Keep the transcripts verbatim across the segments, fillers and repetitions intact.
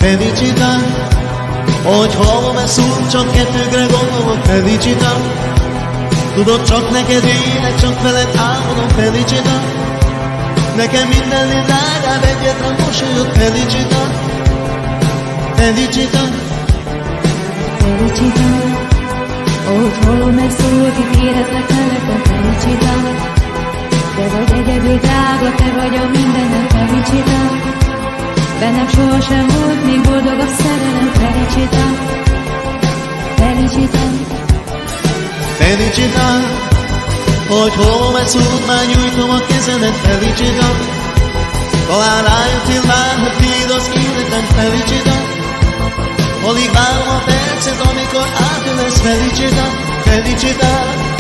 felicità. Hogy hallom ezt úgy, csak kettőkre gondolok, felicità. Tudod, csak neked élek, csak veled álmodom, felicità. Nekem mindennél drágább egyetlen mosolyod, felicità. Felicità. Felicità. Ahogy hallom ezt szót, itt érezlek mellettem, felicità. Te vagy egyedül drága, te vagy a mindenem, felicità. Bennem sohasem volt még boldogabb szerelem, felicità. Felicità. Felicità. Hogy hallom ezt szót, már nyújtom a kezemet, felicità. Talán rájöttél már, hogy tiéd az életem, felicità. Alig várom a percet, amikor átölesz, felicità. Felicità.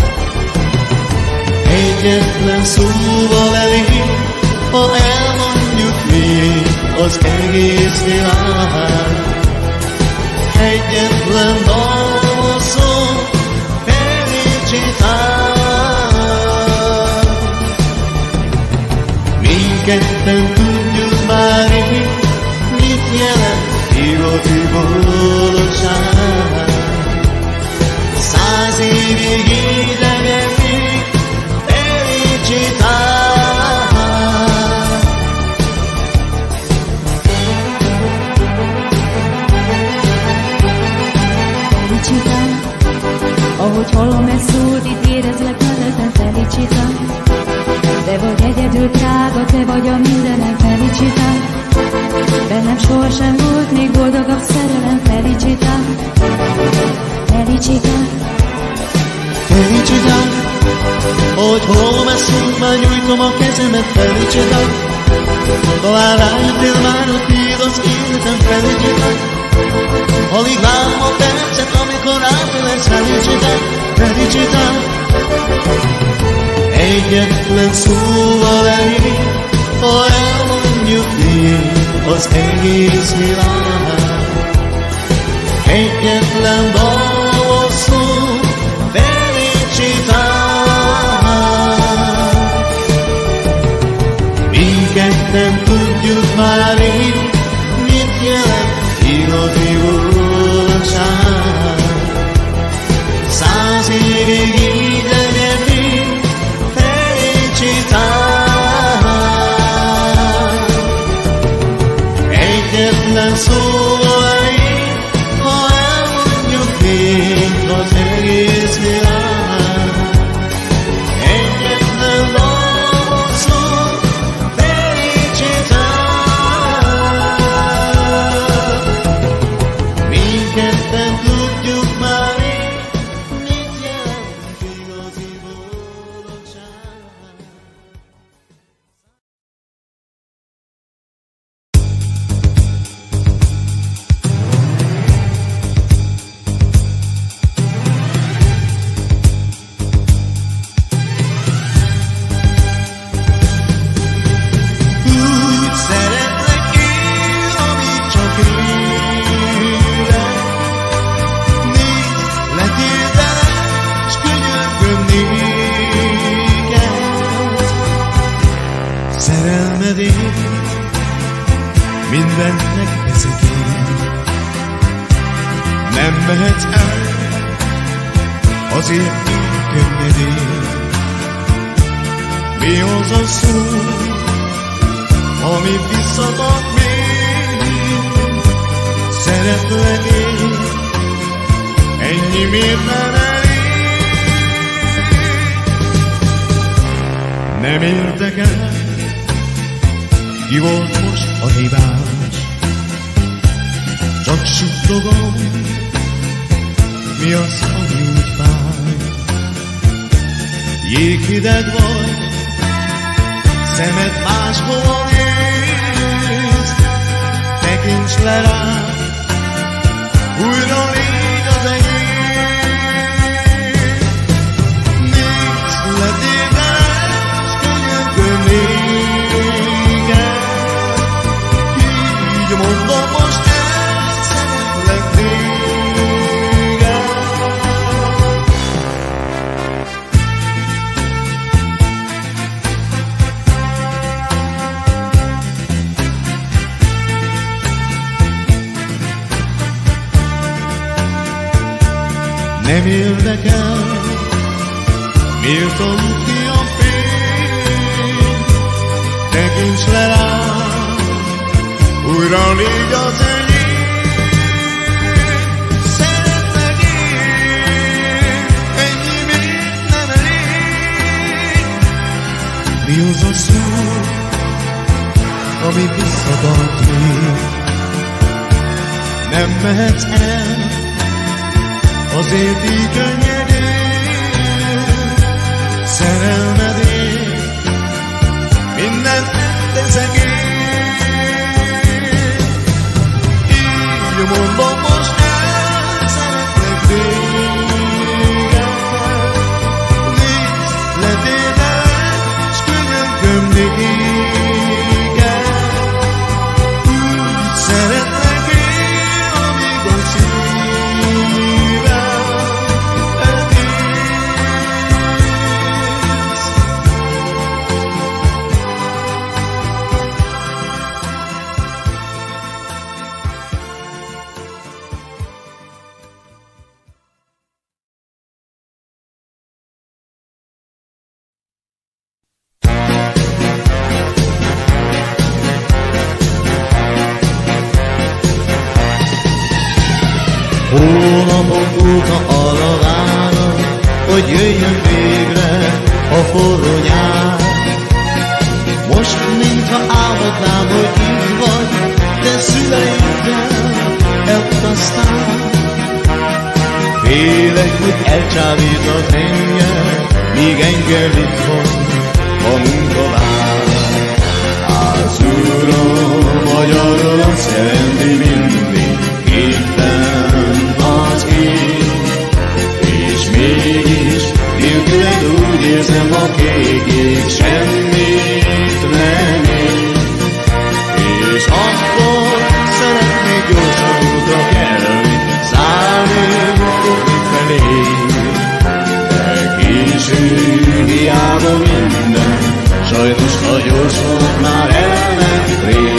Egyetlen szóval elég, ha elmondjuk mi az egész világ. Egyetlen dalból szól, felicità. Mindketten tudjuk már én, mit jelent igazi boldogság. Száz évig így remélni, felicità. Felicità. Ahogy hallom ezt szót, itt érezlek mellettem, felicità. Te vagy egyedül drága, te vagy a mindenem, felicità. Bennem sohasem volt még boldogabb szerelem, felicità. Felicità. Felicità. Hogy hallom ezt szót, már nyújtom a kezemet, felicità. Talán rájöttél már, hogy tiéd az életem, felicità. Alig várom a percet, amikor átölesz, felicità. Felicità. Egyetlen szóval elég, ha elmondjuk mi az egész világ. Egyetlen dalból szól, felicità. Mindketten tudjuk már én, mit jelent igazi boldogság. Száz évig így legyen, felicità. Egyetlen szóval elég, ha elmondjuk még az egész világ. Egyetlen dalból szól, felicità. Mindketten tudjuk már én, mit jelent igazi boldogság. Úgy szeretlek én, amit csak élek. Nézd, letiltelek, s könyörgöm néked. Szerelmedért mindennek ezek én. Nem mehetsz el azért én könnyedén. Mi az a szó, ami visszatad még? Szeretlek én, ennyi miért nem elég? Nem érdekel, ki volt most a hibás. Csak suttogom, mi az, ami úgy fáj. Jéghideg vagy, szemed máshol néz. Tekints le rá, újra légy az enyém. Nézd, letérdelek, s könyörgöm néked. Így mondom most el, szeretlek téged. nem érdekel, méltom ki a fény, tekints le rám, újra légy az enyém. Szeretlek én, ennyi még nem elég. Mi az a szó, ami visszatart még? Nem mehetsz el, azért így könnyedén, szerelmedért mindent teszek én. Így mondom most el, szeretlek téged. Nézd, letérdelek, s könyörgöm néked. Úgy szeretlek én, amíg a szívem eltész. Hónapok óta arra várok, hogy jöjjön végre a forró nyár. Most, mintha álmodnám, hogy így vagy, de szüleiddel elutaztál. Félek, hogy elcsábított engem, míg engem itthon a munka vár. Házúról, magyarul azt jelenti mindig, éppen az ég, és mégis nélküled úgy érzem a kék ég, semmit nem ér. És akkor szeretnék gyorsan útra kelni, szállni magunk felé, de késő, hiába minden, sajnos ha gyors volt, már elment rég.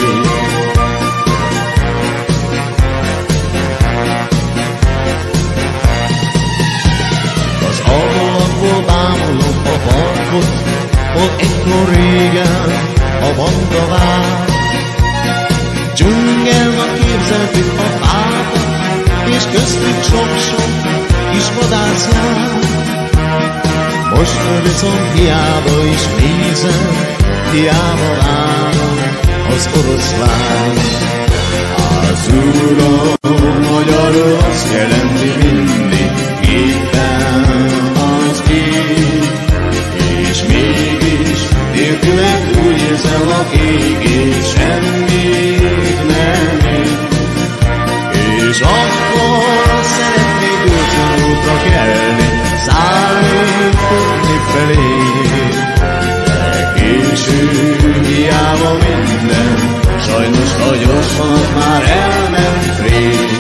Bámulom a parkot, hol egykor régen a banda vár. Dzsungelnak képzeltük a fákat, és köztük sok-sok kis vadász jár. Most viszont hiába is nézem, hiába várom az oroszlán. Házúról, magyarul azt jelenti mindig, éppen az ég, és mégis nélküled úgy érzem a kék ég, semmit nem ér. És akkor szeretnék gyorsan útra kelni, szállni, futni felé, de késő, hiába minden, sajnos ha gyors vonat már elment rég.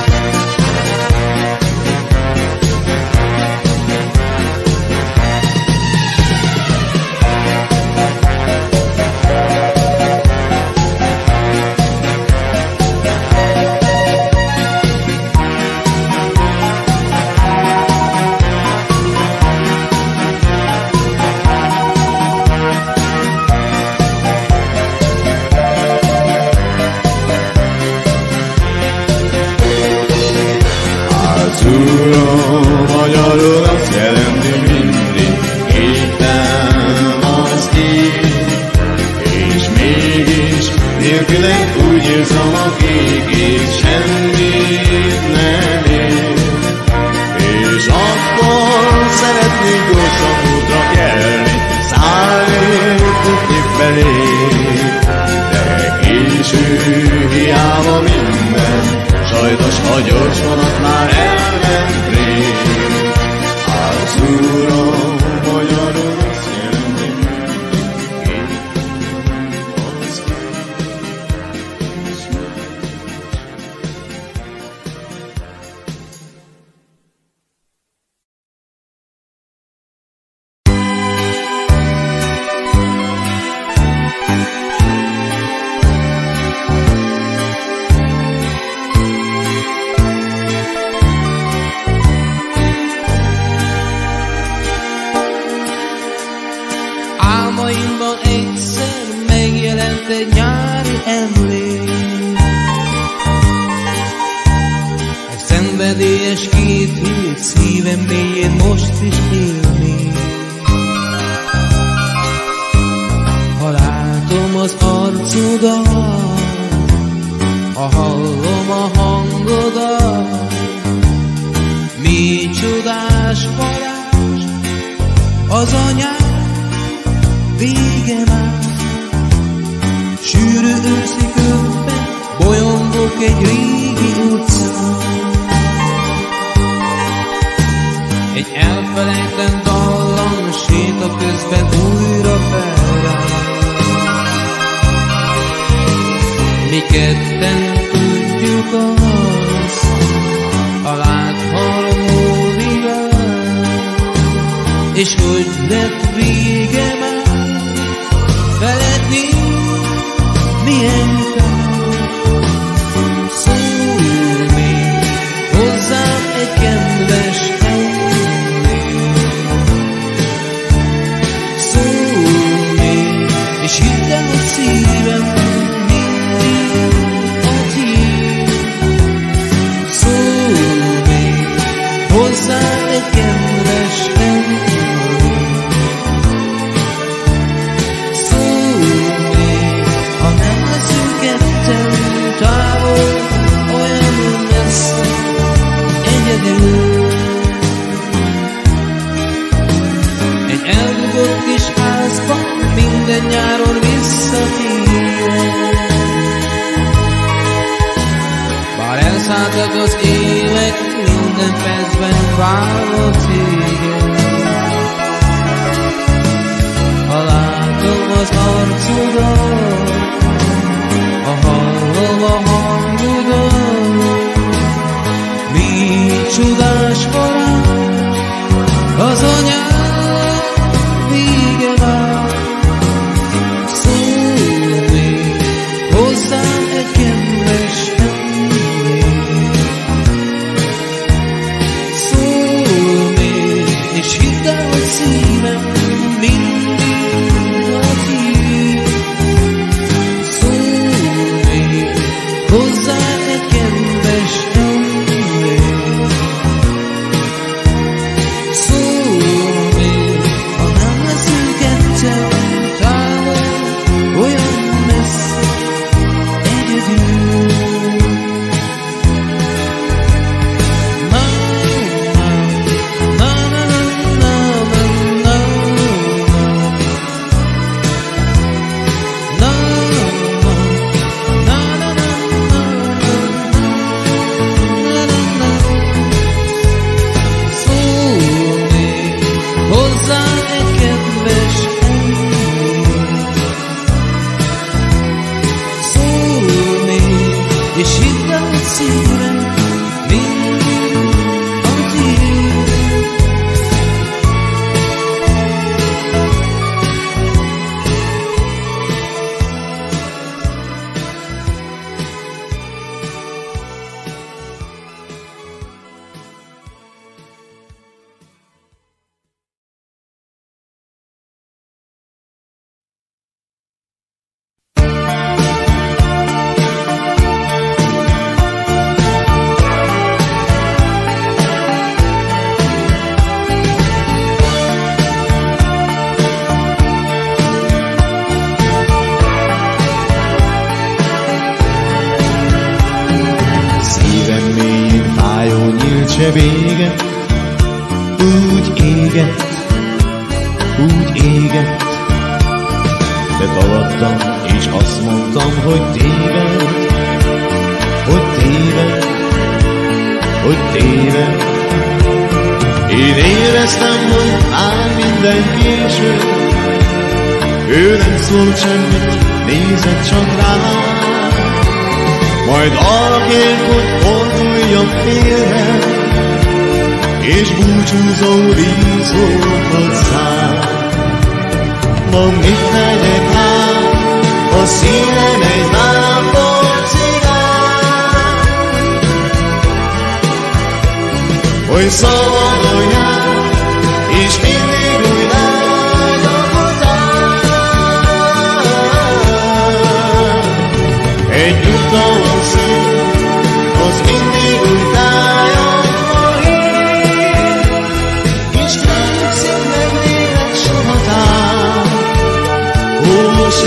Házúról, magyarul azt jelenti mindig, éppen az ég, és mégis nélküled úgy érzem a kék ég, semmit nem ér. És akkor szeretnék gyorsan útra kelni, szállni, futni felé, de késő, hiába minden, sajnos ha gyors vonat már elment rég. Házúról, magyarul azt jelenti mindig, az egy nyári emlék. Egy szenvedélyes két hét szívem mélyén most is él még. Ha látom az arcodat, ha hallom a hangodat, mi csodás varázs az a nyár, vége már. Sűrű őszi körben bolyongok egy régi utcán. Egy elfelejtett dallam séta közben újra felrám. Mi ketten tudjuk azt, a láthatom múlik el, és hogy lett vége már, veled nincs milyen kár. Szólj még hozzám egy kedves emlék. Szólj még, és hidd el, hogy szívem hozzám egy kedves emlék. Szólj még, ha nem leszünk ketten távol, olyan messze, egyedül. Egy eldugott kis házban minden nyáron visszatérek. Bár elszálltak az évek, minden percben várok téged. Ha látom az arcodat, ha hallom a hangodat, mi csodás varázs az a nyár, vége már. Szólj még hozzám egy kedves emlék. Szólj még, és hidd el, hogy szívem mindig a tiéd. Szólj még hozzám egy kedves emlék. Szólj még, ha nem leszünk ketten távol, olyan messze, egyedül. És hidd el, hogy szívem mindig a tiéd. Vége, úgy égett, úgy égett, de tagadtam, és azt mondtam, hogy téved, hogy téved, hogy téved. Én éreztem, hogy már minden késő, ő nem szólt semmit, nézett csak rám, majd arra kért, hogy forduljam félre, és búcsúzó vízoltat száll. Ma mit megyek át, a szívem egy vámpor cigár, hogy szabadulják, és mindig új lágy a határ.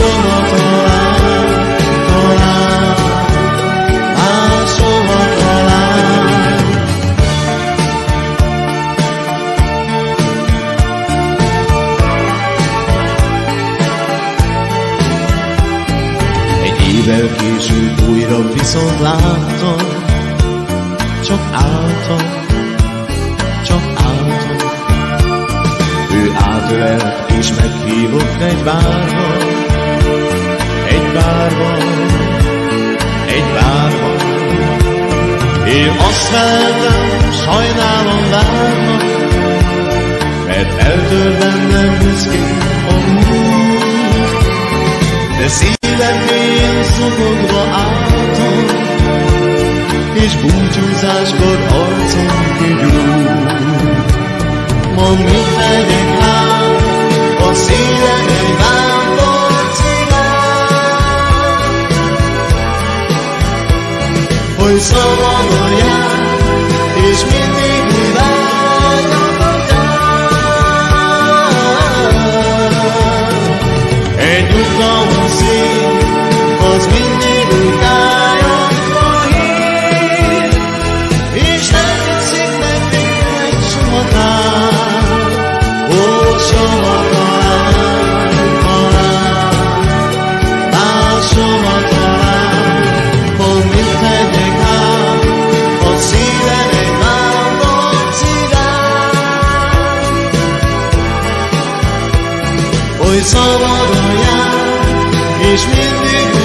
máshova talál, talál, máshova talál. Egy évvel később újra viszont láttam, csak álltam, csak álltam. Ő átölelt és meghívott egy bárba, egy bárba, egy bárba. Én azt feltem, sajnálom várva, mert eltör bennem büszkén a múlt. De szívem mélyén zokogva álltam, és búcsúzáskor arcom kigyúl. Mondd, mit tegyek ám, a szívem egy vándor cigány, hogy szabadon jár, és mindig új vágyatot jár. Egy nyugtalmas szív, az mindig új tájakba hív, és nem hiszik meg tényleg soha tár. Ó, soha talán, talán, máshova talán. Mondd, mit tegyek ám, a szívem egy vándor cigány, hogy szabadon jár, és mindig